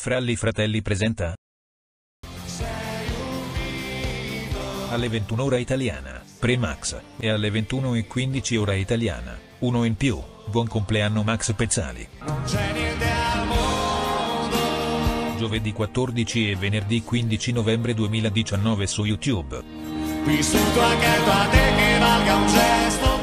Fralli Fratelli presenta alle 21 ora italiana, Pre-Max, e alle 21:15 ora italiana, Uno in più, buon compleanno Max Pezzali. Non c'è niente al mondo. Giovedì 14 e venerdì 15 novembre 2019 su YouTube. Vissuto accanto a te che valga un gesto.